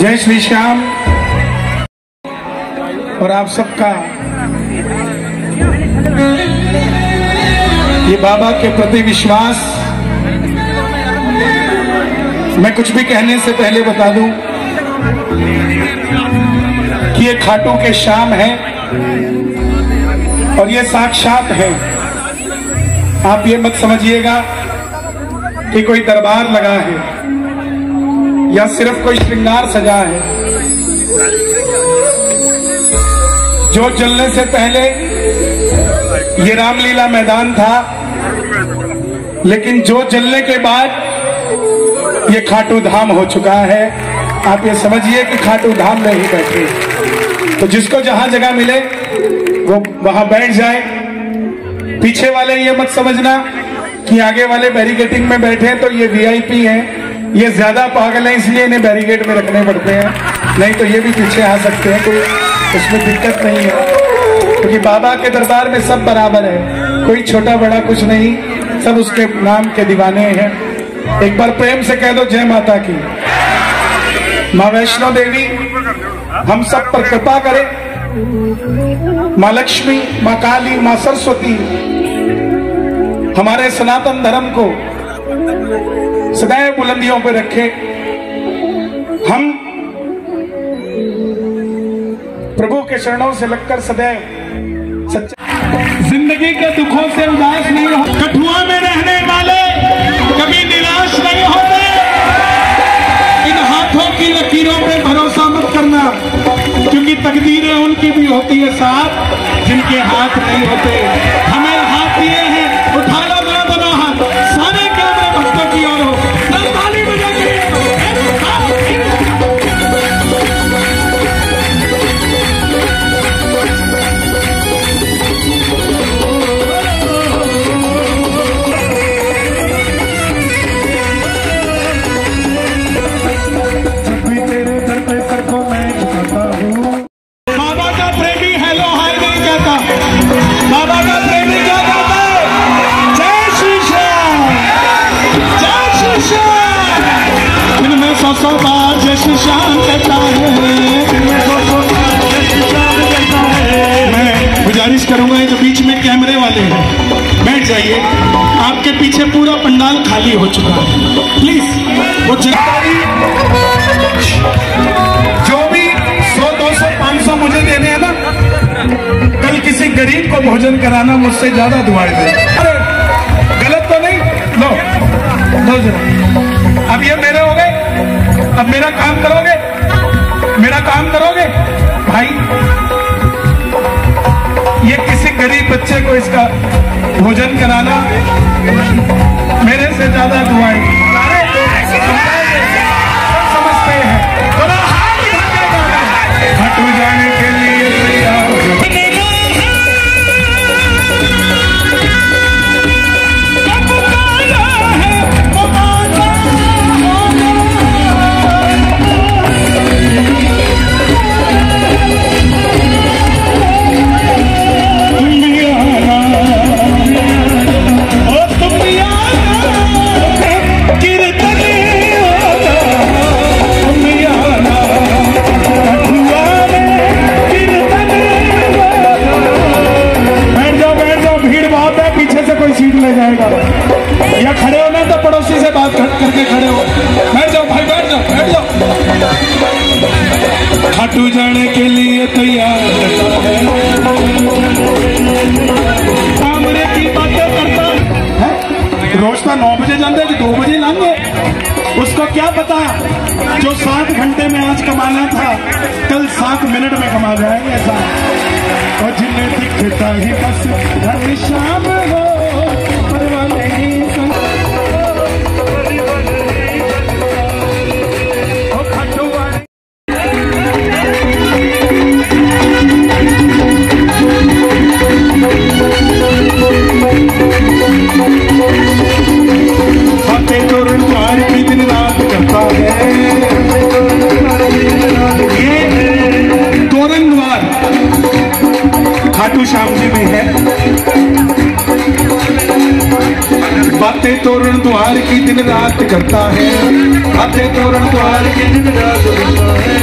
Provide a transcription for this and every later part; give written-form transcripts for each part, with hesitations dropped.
जय श्री श्याम। और आप सबका ये बाबा के प्रति विश्वास, मैं कुछ भी कहने से पहले बता दूं कि ये खाटू के श्याम है और ये साक्षात है। आप ये मत समझिएगा कि कोई दरबार लगा है या सिर्फ कोई श्रृंगार सजा है। जो जलने से पहले ये रामलीला मैदान था, लेकिन जो जलने के बाद ये खाटू धाम हो चुका है। आप ये समझिए कि खाटू धाम में ही बैठे, तो जिसको जहां जगह मिले वो वहां बैठ जाए। पीछे वाले ये मत समझना कि आगे वाले बैरिकेटिंग में बैठे तो ये वीआईपी हैं, ये ज्यादा पागल हैं इसलिए इन्हें बैरिकेड में रखने पड़ते हैं, नहीं तो ये भी पीछे आ सकते हैं, कोई उसमें दिक्कत नहीं है। क्योंकि बाबा के दरबार में सब बराबर है, कोई छोटा बड़ा कुछ नहीं, सब उसके नाम के दीवाने हैं। एक बार प्रेम से कह दो जय माता की। माँ वैष्णो देवी हम सब पर कृपा करे। माँ लक्ष्मी, माँ काली, माँ सरस्वती हमारे सनातन धर्म को सदैव बुलंदियों पर रखे। हम प्रभु के चरणों से लगकर सदैव सच्चा जिंदगी के दुखों से उदास नहीं हो। कठुआ में रहने वाले कभी निराश नहीं होते। इन हाथों की लकीरों पे भरोसा मत करना, क्योंकि तकदीरें उनकी भी होती है साथ जिनके हाथ नहीं होते। हमें हाथ दिए हैं, उठा लो मेरा दोनों हाथ, सारे कैमरे भक्तों की ओर हो। ताली बजा के गुजारिश करूंगा जो बीच में कैमरे वाले हैं बैठ जाइए। आपके पीछे पूरा पंडाल खाली हो चुका है, प्लीज वो जानकारी जो भी 100, 200, 500 मुझे देने हैं ना, कल किसी गरीब को भोजन कराना मुझसे ज्यादा दुआएं दे। अरे गलत तो नहीं, लो जरा। अब ये मेरे हो गए, अब मेरा काम करोगे, मेरा काम करोगे भाई। ये किसी गरीब बच्चे को इसका भोजन कराना मेरे से ज्यादा दुआएं समझते हैं। हट जाने के लिए या खड़े हो ना तो पड़ोसी से बात करके खड़े हो। बैठ जाओ भाई, बैठ जाओ, बैठ जाओ। खाटू जाने के लिए तैयार है, कामरे की बातें करता है। रोज का 9 बजे जानते कि 2 बजे लाएंगे, उसको क्या पता जो 7 घंटे में आज कमाना था कल 7 मिनट में कमा जाएंगे ऐसा। और जिन्हें दिखता ही बस हर शाम हो खाटू श्याम जी में है। बातें तोरण द्वार की दिन रात करता है, बातें तोरण द्वार की दिन रात करता है।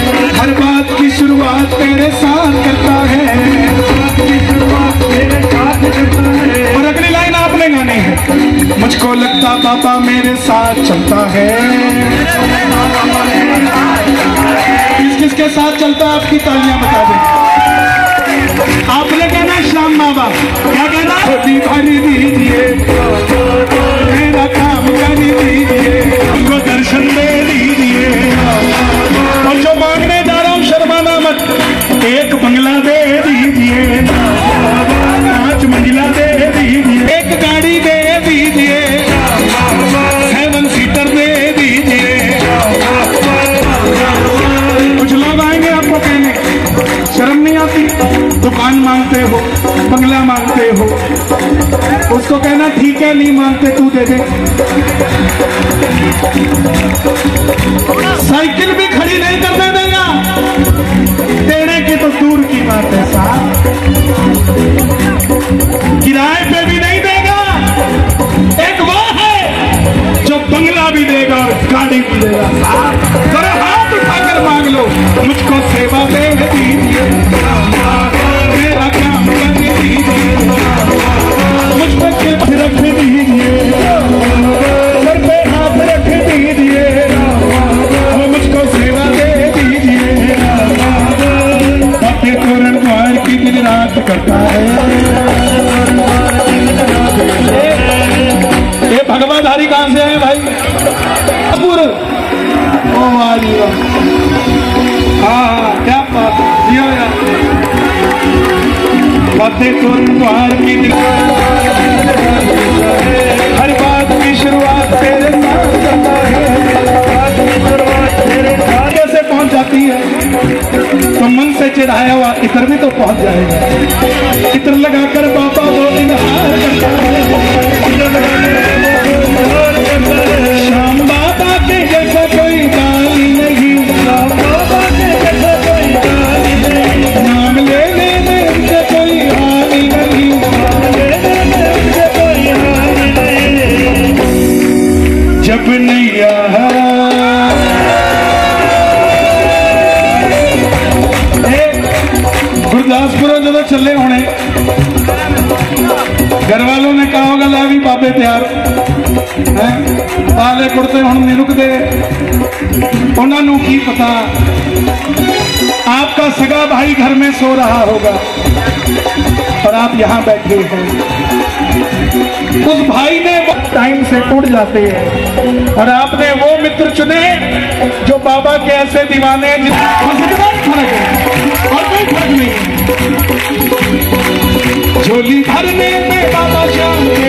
शुरुआत तेरे साथ करता है, और अगली लाइन आपने गानी है, मुझको लगता बाबा मेरे साथ चलता है। किस किसके साथ चलता है आपकी तालियां बता दें। आपने कहना श्याम बाबा, क्या कहना, छोटी भरी दीजिए मेरा काम कर दीजिए, हमको दर्शन दे दीजिए, और जो मांगने जा रहा हूं शर्माना मत, एक बंगला दे दीजिए, 5 मंजिला दे दीजिए, एक गाड़ी दे दीजिए, 7 सीटर दे दीजिए। कुछ लोग आएंगे आपको कहने, शर्म नहीं आती, दुकान मांगते हो, बंगला मांगते हो, उसको कहना ठीक है नहीं मांगते तू दे दे। साइकिल भी खड़ी नहीं करने देगा, देने की तो दूर की बात है साहब, किराए पे भी नहीं देगा। एक वो है जो बंगला भी देगा और गाड़ी भी देगा साहब। जरा हाथ उठाकर मांग लो, मुझको सेवा दे दीजिए, मेरा काम कर दीजिए, मुझ पर सिर्फ रख दीजिए, सर पे हाथ रख दीजिए, मुझको सेवा दे दीजिए। बातें तोरण द्वार की दिन रात करता है। ये भगवाधारी कहां से है भाई? अपूर, ओ वाली हाँ क्या बात है, बातें तोरण द्वार की दिन, हर बात की शुरुआत तेरे साथ करता है, कैसे पहुंच जाती है तो मन से चिढ़ाया हुआ इतर भी तो पहुंच जाएगा। इतर लगाकर बाबा वो इजहार करता है, श्याम बाबा के जैसा कोई गाली नहीं, नाम लेने में उनसे कोई हानि नहीं, जब नैया गुरदासपुर जो चले होने, घर वालों ने कहा होगा ला भी बाबे तैयार है, पाले कुर्ते हुण नहीं रुकते, उन्होंने की पता आपका सगा भाई घर में सो रहा होगा और आप यहाँ बैठे हैं। उस भाई ने टाइम से उड़ जाते हैं और आपने वो मित्र चुने जो बाबा के ऐसे दीवाने हैं और कोई फर्क नहीं। झोली भरने में बाबा श्याम के